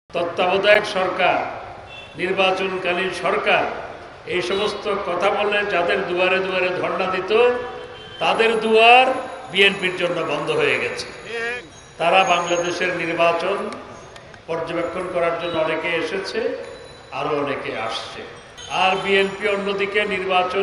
তত্ত্বাবধায়ক সরকার, নির্বাচনকালীন সরকার এই সমস্ত কথা বলে যাদের দুয়ারে দুয়ারে ধর্ণা দিত, তাদের দুয়ার বিএনপির জন্য বন্ধ হয়ে গেছে। তারা বাংলাদেশের নির্বাচন পর্যবেক্ষণ করার জন্য অনেকে এসেছে, আরো অনেকে আসছে। আর বিএনপি অন্যদিকে নির্বাচন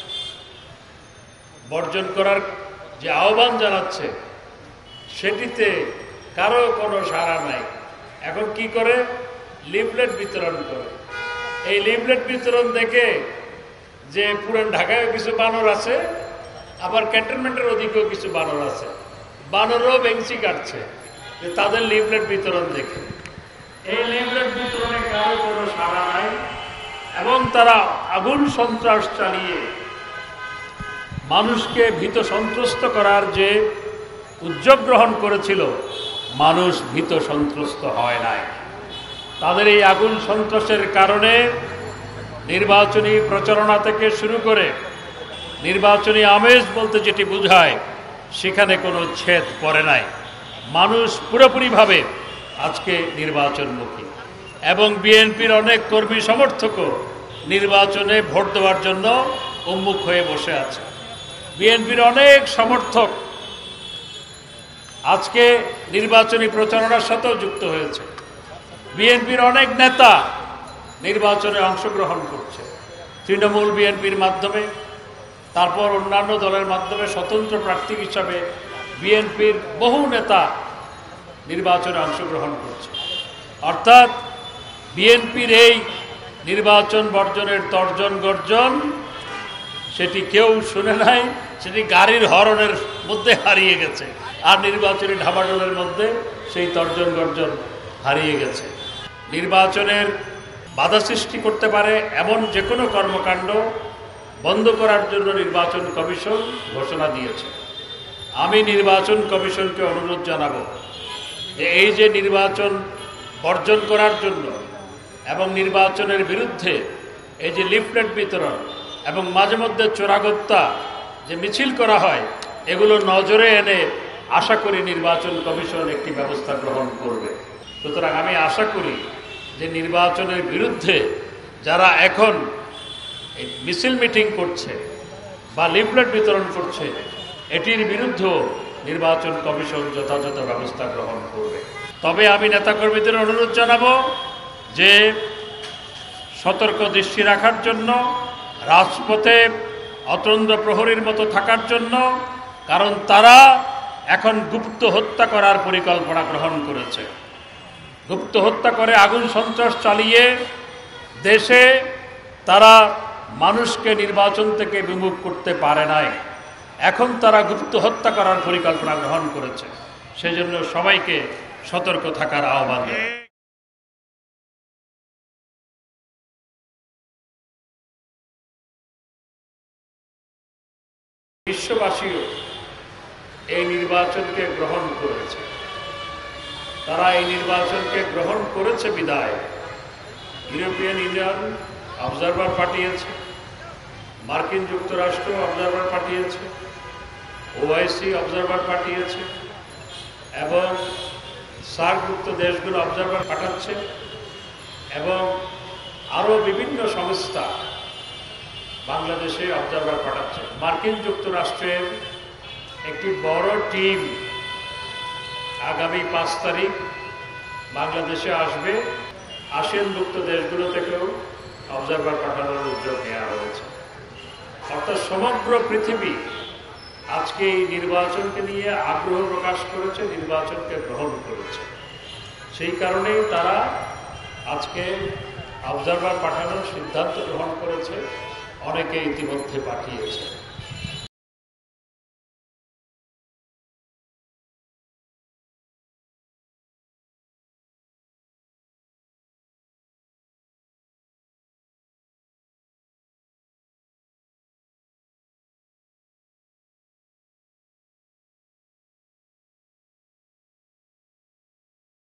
বর্জন করার যে আহ্বান জানাচ্ছে, সেটিতে কারো কোনো সাড়া নাই। এখন কি করে? লিফলেট বিতরণ করে। এই লিফলেট বিতরণ দেখে যে পুরান ঢাকায় কিছু বানর আছে, আবার ক্যান্টনমেন্টের ওদিকেও কিছু বানর আছে, বানরও বেঞ্চি কাটছে যে তাদের লিফলেট বিতরণ দেখে। এই লিফলেট বিতরণে কারো কোনো সাড়া নাই এবং তারা আগুন সন্ত্রাস চালিয়ে মানুষকে ভীত সন্ত্রস্ত করার যে উদ্যোগ গ্রহণ করেছিল, মানুষ ভীত সন্ত্রস্ত হয় নাই। তাদের এই আগুন সন্ত্রাসের কারণে নির্বাচনী প্রচারণা থেকে শুরু করে নির্বাচনী আমেজ বলতে যেটি বোঝায়, সেখানে কোনো ছেদ পড়ে নাই। মানুষ পুরোপুরিভাবে আজকে নির্বাচনমুখী এবং বিএনপির অনেক কর্মী সমর্থকও নির্বাচনে ভোট দেওয়ার জন্য উন্মুখ হয়ে বসে আছে। বিএনপির অনেক সমর্থক আজকে নির্বাচনী প্রচারণার সাথেও যুক্ত হয়েছে। বিএনপির অনেক নেতা নির্বাচনে অংশগ্রহণ করছে, তৃণমূল বিএনপির মাধ্যমে, তারপর অন্যান্য দলের মাধ্যমে স্বতন্ত্র প্রার্থী হিসাবে বিএনপির বহু নেতা নির্বাচনে অংশগ্রহণ করছে। অর্থাৎ বিএনপির এই নির্বাচন বর্জনের তর্জন গর্জন, সেটি কেউ শুনে নাই, সেটি গাড়ির হরনের মধ্যে হারিয়ে গেছে। আর নির্বাচনী ঢাবাডোলের মধ্যে সেই তর্জন গর্জন হারিয়ে গেছে। নির্বাচনের বাধা সৃষ্টি করতে পারে এমন যে কোনো কর্মকাণ্ড বন্ধ করার জন্য নির্বাচন কমিশন ঘোষণা দিয়েছে। আমি নির্বাচন কমিশনকে অনুরোধ জানাবো যে এই যে নির্বাচন বর্জন করার জন্য এবং নির্বাচনের বিরুদ্ধে এই যে লিফলেট বিতরণ এবং মাঝে মধ্যে চোরাগোপ্তা যে মিছিল করা হয়, এগুলো নজরে এনে আশা করি নির্বাচন কমিশন একটি ব্যবস্থা গ্রহণ করবে। সুতরাং আমি আশা করি যে নির্বাচনের বিরুদ্ধে যারা এখন মিছিল মিটিং করছে বা লিফলেট বিতরণ করছে, এটির বিরুদ্ধেও নির্বাচন কমিশন যথাযথ ব্যবস্থা গ্রহণ করবে। তবে আমি নেতাকর্মীদের অনুরোধ জানাবো যে সতর্ক দৃষ্টি রাখার জন্য, রাজপথে অতন্দ্র প্রহরীর মতো থাকার জন্য, কারণ তারা এখন গুপ্ত হত্যা করার পরিকল্পনা গ্রহণ করেছে। গুপ্ত হত্যা করে আগুন সন্ত্রাস চালিয়ে দেশে তারা মানুষকে নির্বাচন থেকে বিমুখ করতে পারে নাই। এখন তারা গুপ্ত হত্যা করার পরিকল্পনা গ্রহণ করেছে। সেজন্য সবাইকে সতর্ক থাকার আহ্বান। বিশ্ববাসীও এই নির্বাচনকে গ্রহণ করেছে। তারা এই নির্বাচনকে গ্রহণ করেছে বিদায় ইউরোপিয়ান ইউনিয়ন অবজারভার পাঠিয়েছে, মার্কিন যুক্তরাষ্ট্র অবজারভার পাঠিয়েছে, ওআইসি অবজারভার পাঠিয়েছে এবং সার্কভুক্ত দেশগুলো অবজারভার পাঠাচ্ছে এবং আরও বিভিন্ন সংস্থা বাংলাদেশে অবজারভার পাঠাচ্ছে। মার্কিন যুক্তরাষ্ট্রের একটি বড় টিম আগামী 5 তারিখ বাংলাদেশে আসবে। আসিয়ানভুক্ত দেশগুলো থেকেও অবজারভার পাঠানোর উদ্যোগ নেওয়া হয়েছে। অর্থাৎ সমগ্র পৃথিবী আজকে এই নির্বাচনকে নিয়ে আগ্রহ প্রকাশ করেছে, নির্বাচনকে গ্রহণ করেছে। সেই কারণেই তারা আজকে অবজারভার পাঠানোর সিদ্ধান্ত গ্রহণ করেছে। অনেকে ইতিমধ্যে পাঠিয়েছে।